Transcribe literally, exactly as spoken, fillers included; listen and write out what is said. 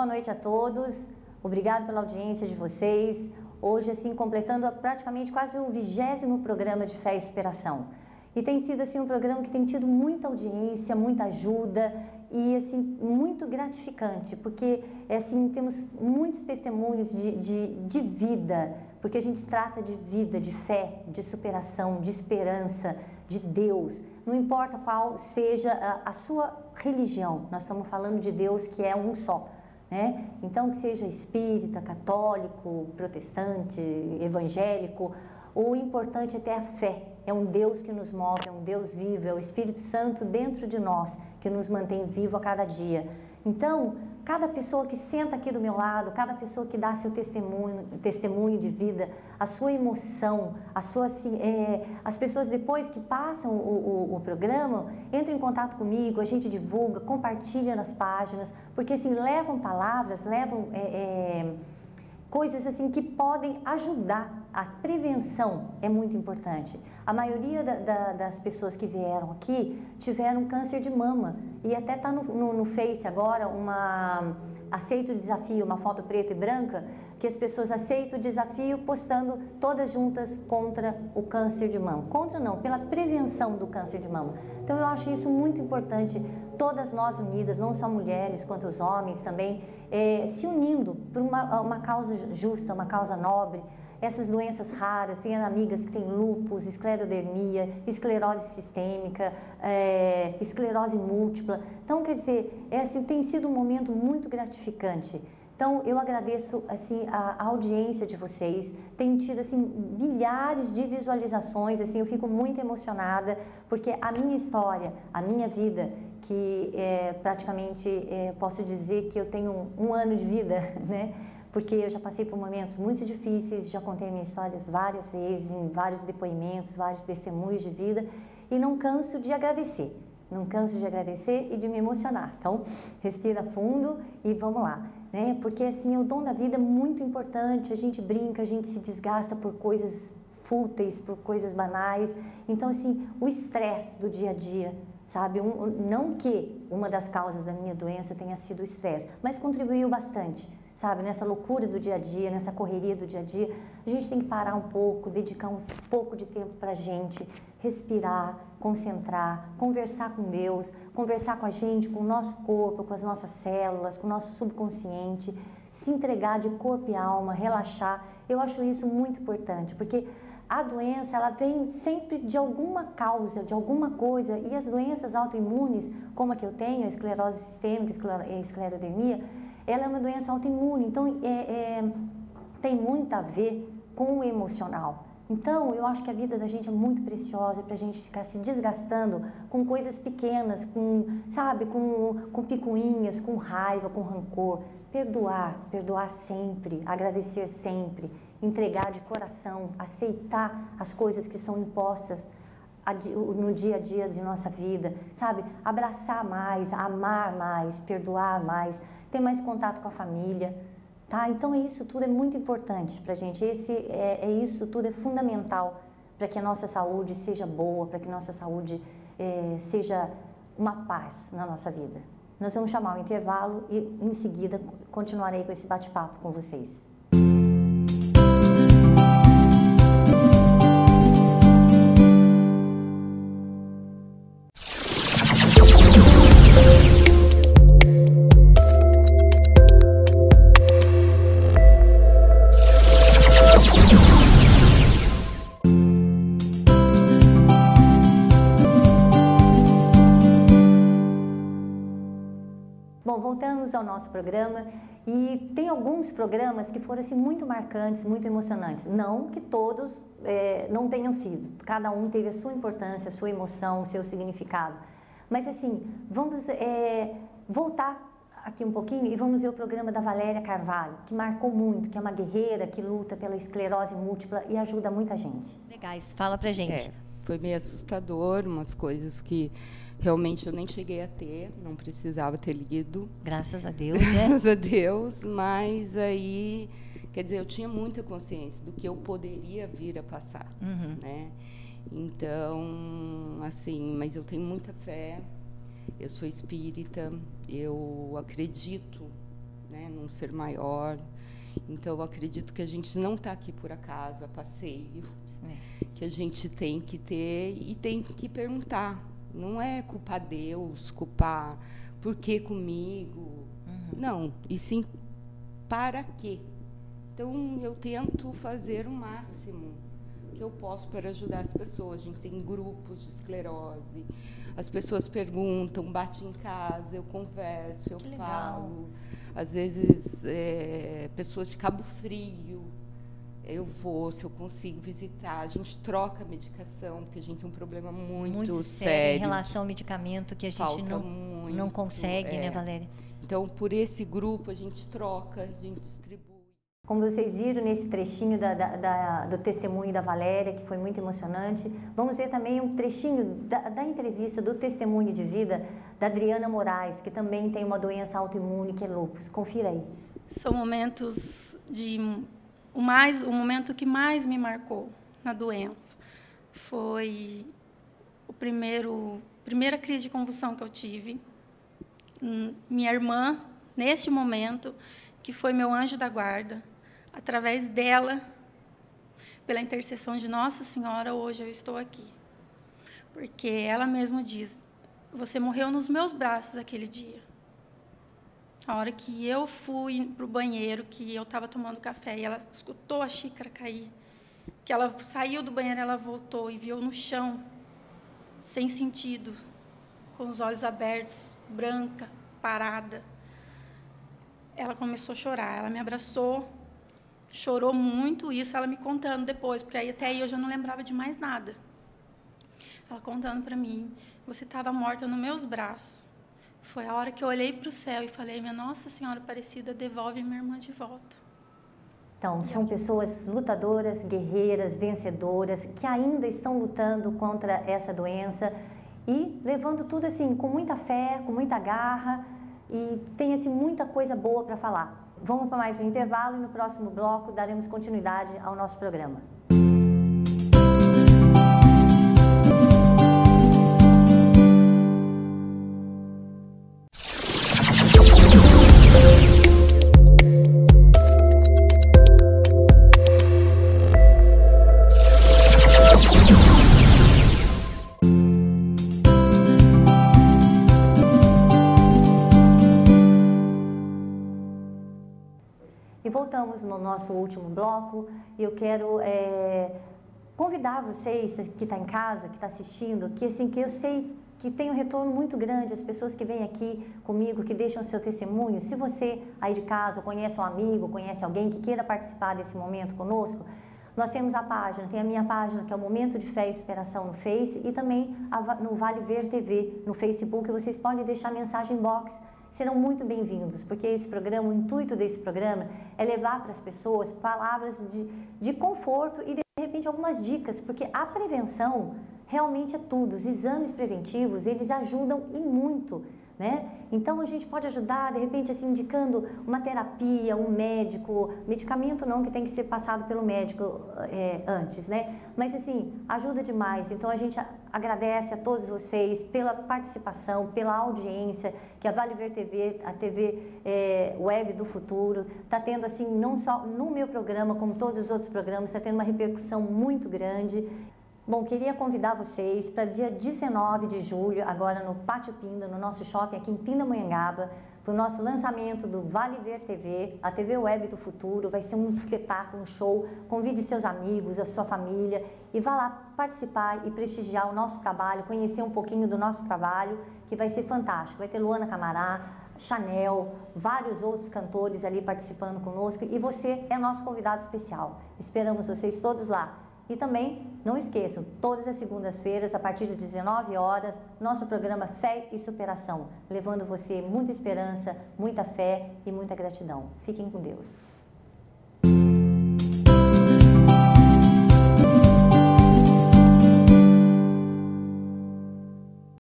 boa noite a todos. Obrigado pela audiência de vocês. Hoje, assim, completando praticamente quase o vigésimo programa de Fé e Superação. E tem sido, assim, um programa que tem tido muita audiência, muita ajuda e, assim, muito gratificante, porque, assim, temos muitos testemunhos de, de, de vida, porque a gente trata de vida, de fé, de superação, de esperança, de Deus. Não importa qual seja a, a sua religião, nós estamos falando de Deus que é um só. Né? Então, que seja espírita, católico, protestante, evangélico, o importante é ter a fé. É um Deus que nos move, é um Deus vivo, é o Espírito Santo dentro de nós que nos mantém vivo a cada dia. Então, cada pessoa que senta aqui do meu lado, cada pessoa que dá seu testemunho, testemunho de vida, a sua emoção, a sua, assim, é, as pessoas depois que passam o, o, o programa, entram em contato comigo, a gente divulga, compartilha nas páginas, porque assim, levam palavras, levam é, é, coisas assim que podem ajudar. A prevenção é muito importante. A maioria da, da, das pessoas que vieram aqui tiveram câncer de mama e até está no, no, no Face agora uma aceita o desafio, uma foto preta e branca, que as pessoas aceitam o desafio postando todas juntas contra o câncer de mama. Contra não, pela prevenção do câncer de mama. Então eu acho isso muito importante, todas nós unidas, não só mulheres quanto os homens também, é, se unindo por uma, uma causa justa, uma causa nobre. Essas doenças raras, tem amigas que têm lúpus, esclerodermia, esclerose sistêmica, é, esclerose múltipla. Então, quer dizer, é, assim, tem sido um momento muito gratificante. Então, eu agradeço assim, a, a audiência de vocês. Tenho tido assim, milhares de visualizações, assim, eu fico muito emocionada, porque a minha história, a minha vida, que é, praticamente é, posso dizer que eu tenho um, um ano de vida, né? Porque eu já passei por momentos muito difíceis, já contei a minha história várias vezes, em vários depoimentos, vários testemunhos de vida, e não canso de agradecer, não canso de agradecer e de me emocionar. Então, respira fundo e vamos lá, né? Porque assim, o dom da vida é muito importante, a gente brinca, a gente se desgasta por coisas fúteis, por coisas banais. Então, assim, o estresse do dia a dia, sabe? Um, não que uma das causas da minha doença tenha sido o estresse, mas contribuiu bastante. Sabe, nessa loucura do dia a dia, nessa correria do dia a dia, a gente tem que parar um pouco, dedicar um pouco de tempo para a gente, respirar, concentrar, conversar com Deus, conversar com a gente, com o nosso corpo, com as nossas células, com o nosso subconsciente, se entregar de corpo e alma, relaxar. Eu acho isso muito importante, porque a doença, ela vem sempre de alguma causa, de alguma coisa, e as doenças autoimunes, como a que eu tenho, a esclerose sistêmica, a esclerodermia, ela é uma doença autoimune, então é, é, tem muito a ver com o emocional. Então, eu acho que a vida da gente é muito preciosa para a gente ficar se desgastando com coisas pequenas, com, sabe, com, com picuinhas, com raiva, com rancor. Perdoar, perdoar sempre, agradecer sempre, entregar de coração, aceitar as coisas que são impostas no dia a dia de nossa vida, sabe? Abraçar mais, amar mais, perdoar mais, ter mais contato com a família, tá? Então, isso tudo é muito importante para a gente. Esse, é, é isso tudo é fundamental para que a nossa saúde seja boa, para que a nossa saúde é, seja uma paz na nossa vida. Nós vamos chamar o intervalo e, em seguida, continuarei com esse bate-papo com vocês. Bom, voltamos ao nosso programa e tem alguns programas que foram assim, muito marcantes, muito emocionantes. Não que todos é, não tenham sido, cada um teve a sua importância, a sua emoção, o seu significado. Mas assim, vamos é, voltar aqui um pouquinho e vamos ver o programa da Valéria Carvalho, que marcou muito, que é uma guerreira que luta pela esclerose múltipla e ajuda muita gente. Legais, fala pra gente. É, foi meio assustador, umas coisas que realmente eu nem cheguei a ter, não precisava ter lido. Graças a Deus, né? Graças a Deus, mas aí, quer dizer, eu tinha muita consciência do que eu poderia vir a passar, Uhum. né? Então, assim, mas eu tenho muita fé, eu sou espírita, eu acredito, né, num ser maior. Então, eu acredito que a gente não está aqui por acaso, a passeio, né? Que a gente tem que ter e tem que perguntar. Não é culpar Deus, culpar por que comigo, uhum. Não, e sim para quê. Então, eu tento fazer o máximo que eu posso para ajudar as pessoas. A gente tem grupos de esclerose, as pessoas perguntam, batem em casa, eu converso, eu que falo. Legal. Às vezes, é, pessoas de Cabo Frio, eu vou, se eu consigo visitar, a gente troca medicação, porque a gente tem um problema muito, muito sério, sério em relação ao medicamento, que a gente não, muito, não consegue, é. né, Valéria? Então, por esse grupo, a gente troca, a gente distribui. Como vocês viram nesse trechinho da, da, da, do testemunho da Valéria, que foi muito emocionante, vamos ver também um trechinho da, da entrevista, do testemunho de vida da Adriana Moraes, que também tem uma doença autoimune, que é lúpus. Confira aí. São momentos de... O, mais, o momento que mais me marcou na doença foi o primeiro, primeira crise de convulsão que eu tive. Minha irmã, neste momento, que foi meu anjo da guarda, através dela, pela intercessão de Nossa Senhora, hoje eu estou aqui. Porque ela mesma diz, você morreu nos meus braços aquele dia. A hora que eu fui para o banheiro, que eu estava tomando café, e ela escutou a xícara cair, que ela saiu do banheiro, ela voltou e viu no chão, sem sentido, com os olhos abertos, branca, parada. Ela começou a chorar, ela me abraçou, chorou muito, isso ela me contando depois, porque aí, até aí eu já não lembrava de mais nada. Ela contando para mim, você estava morta nos meus braços. Foi a hora que eu olhei para o céu e falei, minha Nossa Senhora Aparecida, devolve minha irmã de volta. Então, são pessoas lutadoras, guerreiras, vencedoras, que ainda estão lutando contra essa doença e levando tudo assim, com muita fé, com muita garra, e tem assim, muita coisa boa para falar. Vamos para mais um intervalo e no próximo bloco daremos continuidade ao nosso programa. E voltamos no nosso último bloco e eu quero é, convidar vocês que está em casa, que está assistindo, que assim, que eu sei que tem um retorno muito grande, as pessoas que vêm aqui comigo, que deixam o seu testemunho. Se você aí de casa conhece um amigo, conhece alguém que queira participar desse momento conosco, nós temos a página, tem a minha página que é o Momento de Fé e Superação no Face e também a, no Vale Ver T V no Facebook, vocês podem deixar mensagem box. Serão muito bem-vindos, porque esse programa, o intuito desse programa é levar para as pessoas palavras de, de conforto e, de repente, algumas dicas, porque a prevenção realmente é tudo. Os exames preventivos, eles ajudam e muito, né? Então, a gente pode ajudar, de repente, assim, indicando uma terapia, um médico, medicamento não, que tem que ser passado pelo médico é, antes, né? Mas, assim, ajuda demais. Então, a gente agradece a todos vocês pela participação, pela audiência, que a Vale Ver T V, a T V é, Web do Futuro, está tendo, assim, não só no meu programa, como todos os outros programas, está tendo uma repercussão muito grande. Bom, queria convidar vocês para dia dezenove de julho, agora no Pátio Pinda, no nosso shopping aqui em Pindamonhangaba, para o nosso lançamento do Vale Ver T V, a T V Web do Futuro. Vai ser um espetáculo, um show. Convide seus amigos, a sua família e vá lá participar e prestigiar o nosso trabalho, conhecer um pouquinho do nosso trabalho, que vai ser fantástico. Vai ter Luana Camará, Chanel, vários outros cantores ali participando conosco e você é nosso convidado especial. Esperamos vocês todos lá. E também, não esqueçam, todas as segundas-feiras, a partir de dezenove horas, nosso programa Fé e Superação, levando você muita esperança, muita fé e muita gratidão. Fiquem com Deus.